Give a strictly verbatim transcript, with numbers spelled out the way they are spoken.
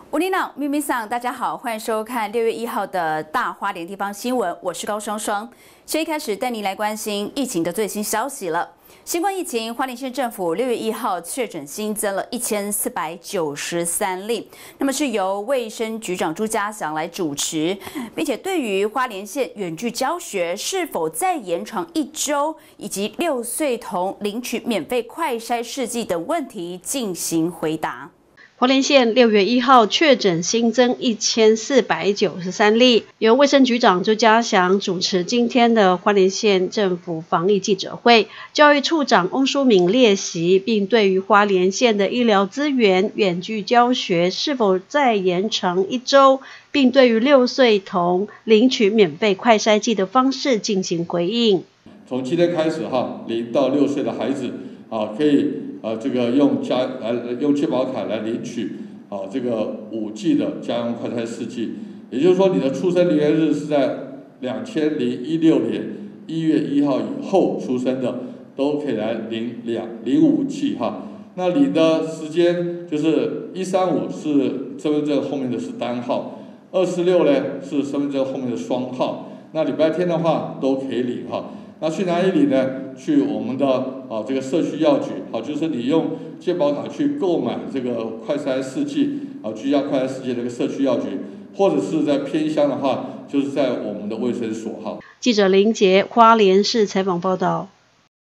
乌尼朗咪咪桑，大家好，欢迎收看六月一号的大花莲地方新闻，我是高双双。先一开始带您来关心疫情的最新消息了。新冠疫情，花莲县政府六月一号确诊新增了一千四百九十三例，那么是由卫生局长朱家祥来主持，并且对于花莲县远距教学是否再延长一周，以及六岁童领取免费快筛试剂等问题进行回答。 花莲县六月一号确诊新增一千四百九十三例，由卫生局长朱家祥主持今天的花莲县政府防疫记者会，教育处长翁淑敏列席，并对于花莲县的医疗资源远距教学是否再延长一周，并对于六岁童领取免费快筛剂的方式进行回应。 从今天开始哈，零到六岁的孩子啊，可以呃这个用家来用健保卡来领取啊这个五 G 的家用快筛试剂，也就是说你的出生年月日是在两千零一六年一月一号以后出生的，都可以来领两领五 G 哈。那领的时间就是一三五是身份证后面的是单号，二四六呢是身份证后面的双号。那礼拜天的话都可以领哈。那去哪里领呢？去我们的啊这个社区药局，好，就是你用健保卡去购买这个快筛试剂啊，居家快筛试剂这个社区药局，或者是在偏乡的话，就是在我们的卫生所哈。 记者林杰花莲市采访报道。